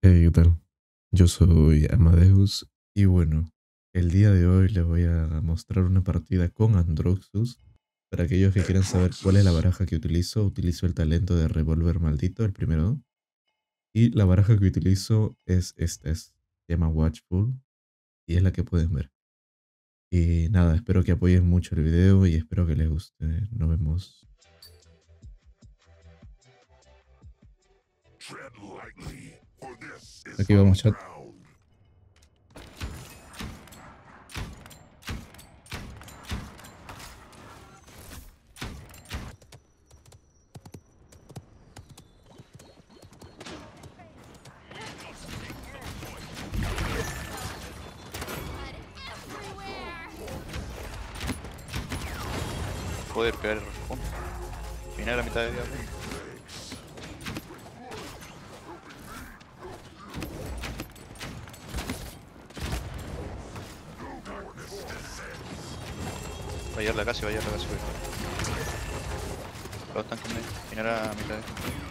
Hey, ¿qué tal? Yo soy Amadeus y bueno, el día de hoy les voy a mostrar una partida con Androxus. Para aquellos que quieran saber cuál es la baraja que utilizo el talento de Revolver Maldito, el primero. Y la baraja que utilizo es esta, se llama Watchful y es la que pueden ver. Y nada, espero que apoyen mucho el video y espero que les guste. Nos vemos. Aquí vamos, chat. Poder pegar el respawn. Final a la mitad de vida. Va a llegar la casa y va a llegar la casa. Los tanques medio. Final a la mitad de vida.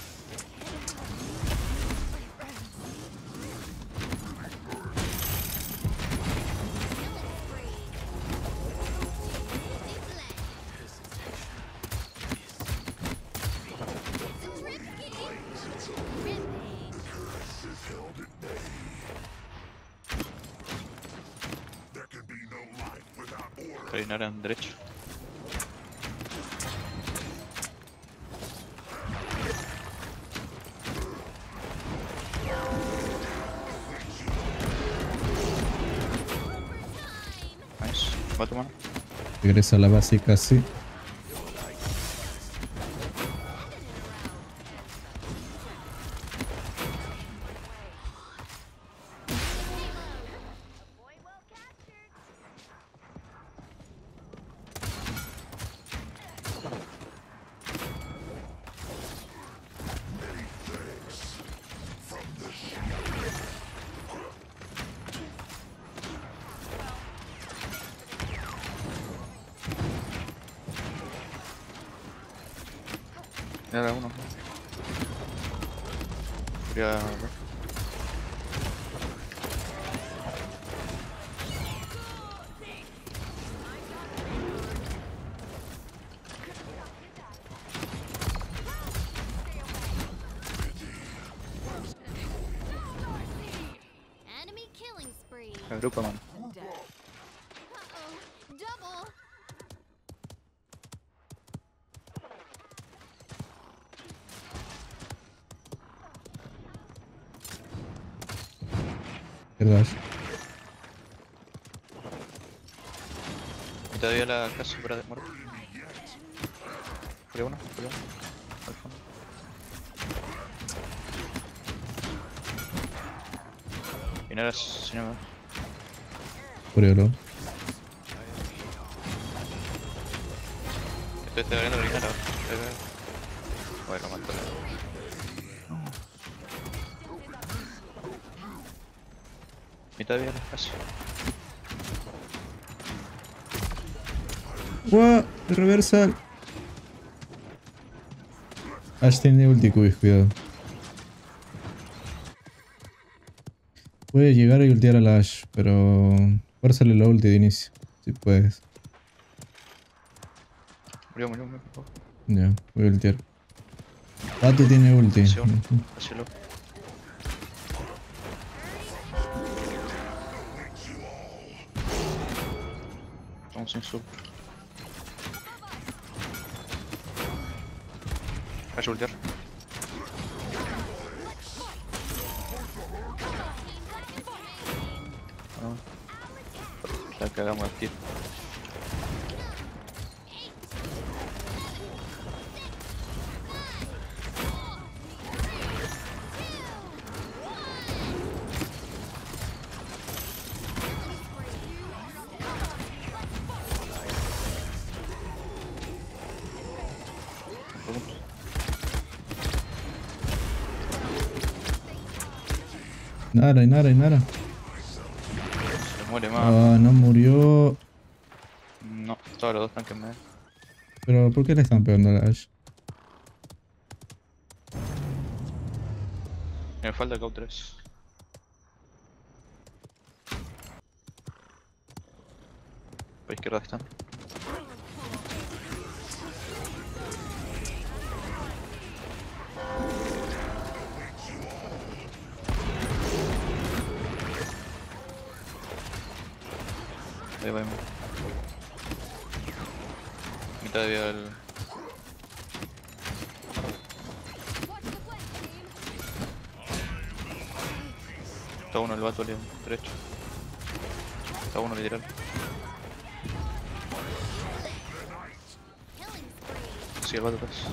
Final en derecho. Nice. Va tu mano. Regresa a la básica, sí. Final a uno. Quería... Enemy killing spree. Agrupa, mano. Uh-oh. Double. ¿Verdad? Mitad de vida la casa para de muerte. Furia uno. Al fondo. Final a cinema. Por oro. Estoy ganando la final. Bueno, lo mato. Mitad de vida la casa. ¡Wow! De reversal. Ash tiene ulti, Cubis, cuidado. Puede llegar y ultear a la Ash, pero fuérzale la ulti de inicio, si puedes. Murió, por favor. Ya, voy a ultear. Pato tiene ulti. Acción. Ujú. Hacelo. Vamos sin sub. Hay que ultear. La cagamos al tiro. Nara y Nara y Nara. Se muere más. Ah, no murió. No, todos los dos tanques medio. Pero ¿por qué le están pegando a la Ash? Me falta el CAU 3. Por izquierda están. Ahí va. Mitad de vida del... Watch the flank, team. Está uno el vato al derecho. Está uno literal. Killing spree. Sí, el vato atrás.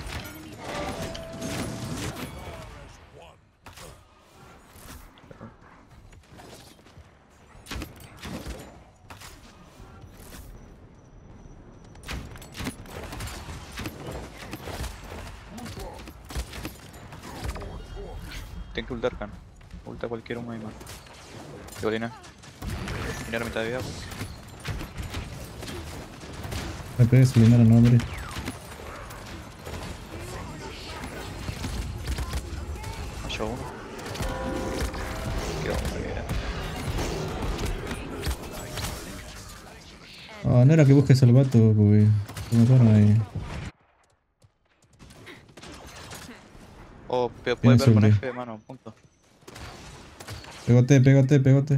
Tengo que ultar Khan. Ulta cualquier uno ahí más. Violina. Mirar a mitad de vida. Me pegues eliminar al nombre. Yo uno. Quedó muy bien. Ah, no era que busques al vato, porque se mataron ahí. Oh, puede Tiene pegar con suerte. F, mano, punto. Pegote, pegote, pegote.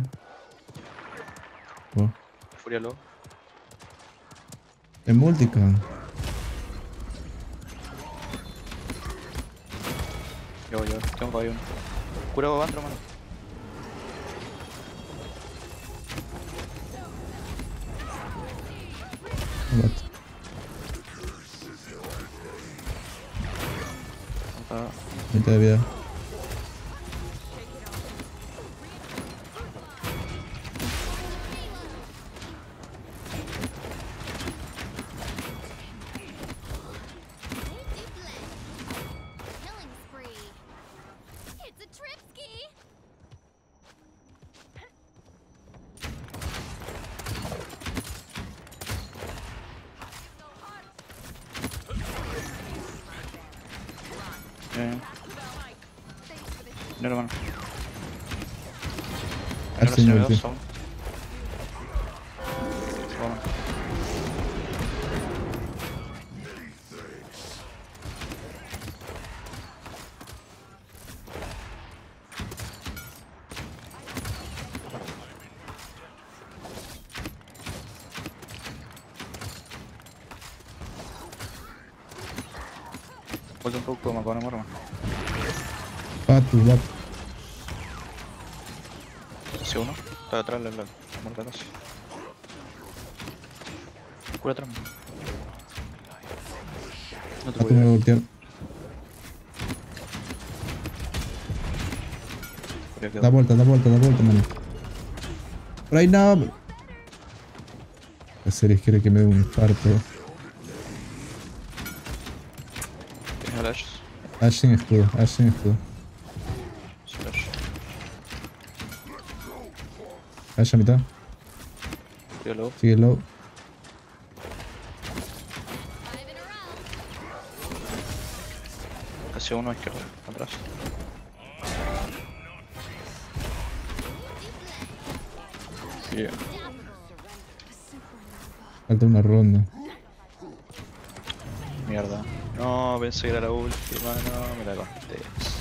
Oh. Furia low. En multica. Yo, tengo ahí uno. Cura Bantro, mano. El vato. Ah, Mitad de vida. Killing spree. It's a Tripski. no, hermano. Así no ulti. Vamos. Vuelta un poco, me acabo de morir, Vato, vato. hacia uno. Está detrás la muerta casi. Cura atrás, man. No te Vato me va a voy a voltear. Da vuelta, mano. Por ahí no. La serie quiere que me dé un infarto. Tienes flash. Ash sin escudo, Ash sin escudo. Flash. Ash a mitad. Furia low. Sigue low. 5 in a row. Hacia uno a izquierda. Atrás. Yeah. Falta una ronda. Mierda. No, pensé que era la última, no, me la conté.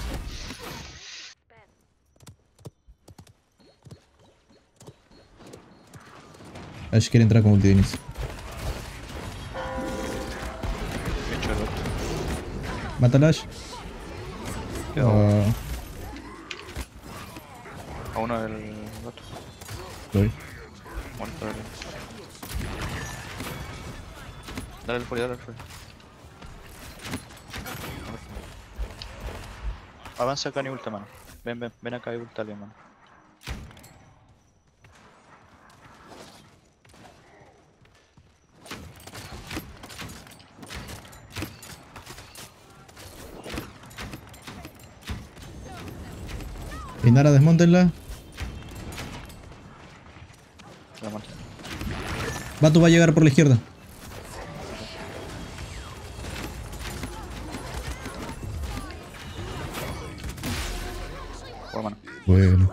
Ash quiere entrar con ulti de inicio. Me echo el otro. Mata al Ash. Quedó Ah, a uno del otro. voy. Muerto del... Dale el furia, dale el furia. Avanza acá ni ulta, mano. Ven acá y ulta alguien, mano. Inara, desmontenla. La mano. Vato va a llegar por la izquierda. Por mano. Bueno.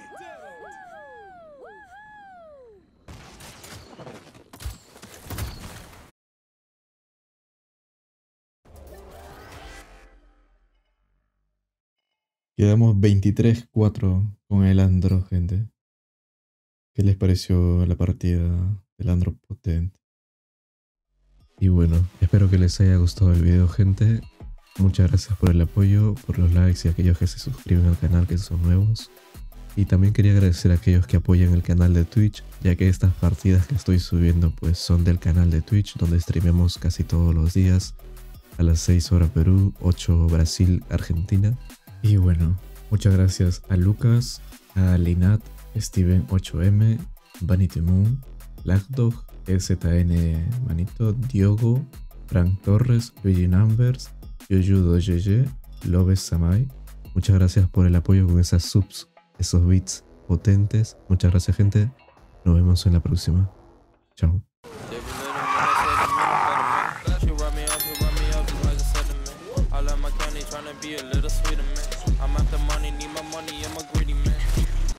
Quedamos 23-4 con el Andro, gente. ¿Qué les pareció la partida del Andro potente? Y bueno, espero que les haya gustado el video, gente. Muchas gracias por el apoyo, por los likes y aquellos que se suscriben al canal que son nuevos. Y también quería agradecer a aquellos que apoyan el canal de Twitch, ya que estas partidas que estoy subiendo pues son del canal de Twitch, donde streamemos casi todos los días a las 6 horas Perú, 8 Brasil, Argentina. Y bueno, muchas gracias a Lucas, a Linat, Steven 8M, Vanity Moon, Lagdog, EZN Manito, Diogo, Frank Torres, Luigi Numbers, Yoyudo GG, Lobes Samai. Muchas gracias por el apoyo con esas subs, esos beats potentes. Muchas gracias, gente. Nos vemos en la próxima. Chao. Be a little sweeter, man. I'm after money, need my money, I'm a greedy